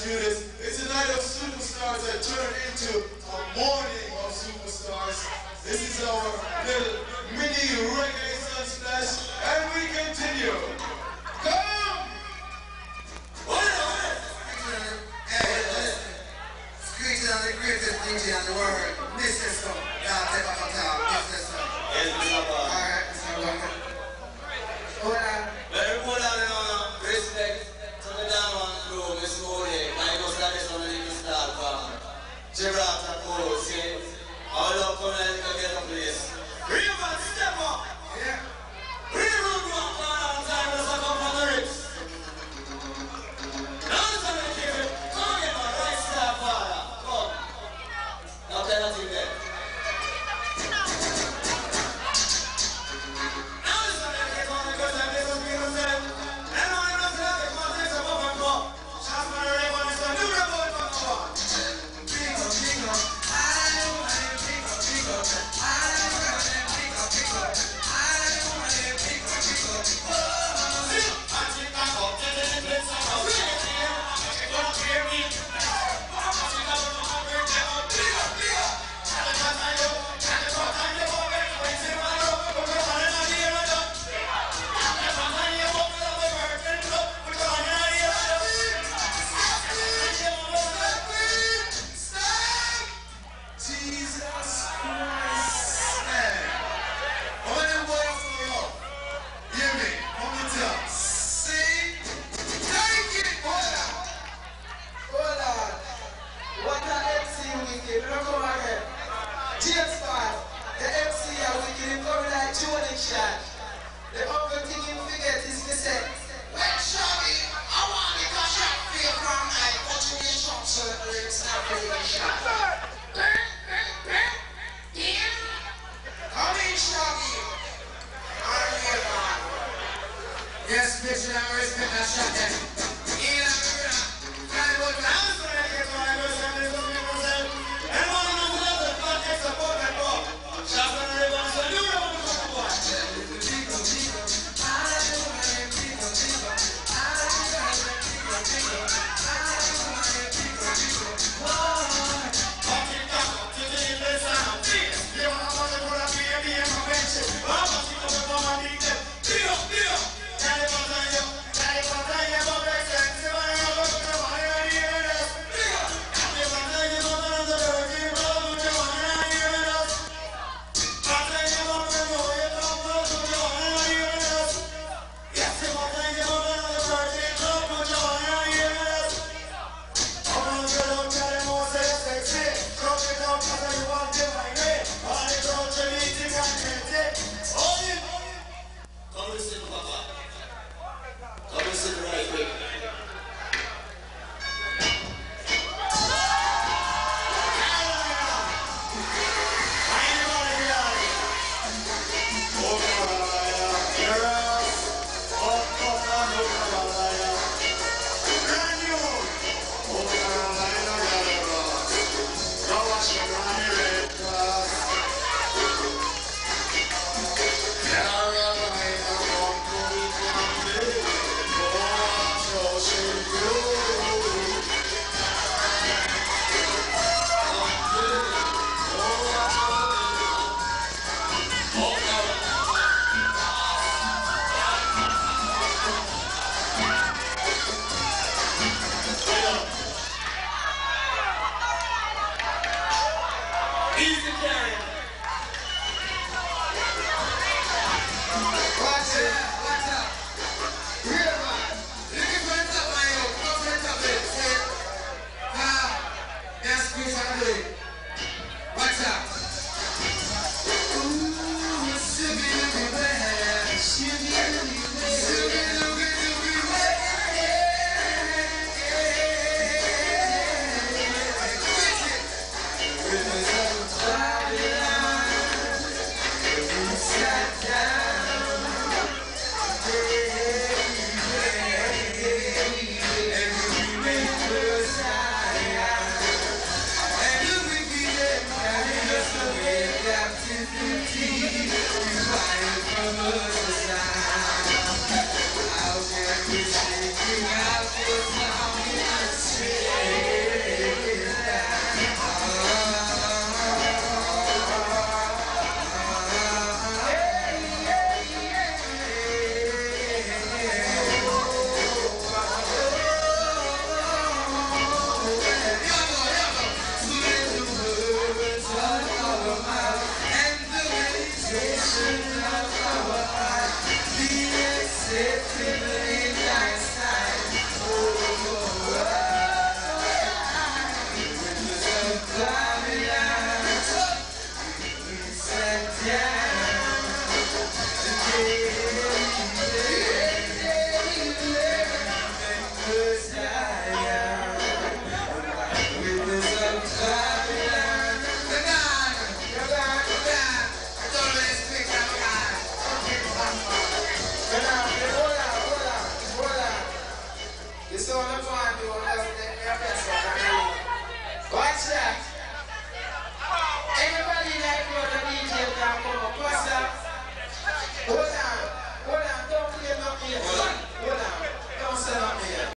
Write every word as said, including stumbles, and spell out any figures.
this. It's a night of superstars that turn into a morning of superstars. This is our little mini reggae sunsplash, and we continue. Come! What is it? Hey, listen. Screeching on the greatest D J in the world. This system. Now take up a top. This system. Yes, Mister Bob. Alright, Mister Bob. Hold on. Very good on uh, respect to the down on the crew, Miss Cody. I know that is one of the start from Gibraltar Coast, see? All up coming and get a place.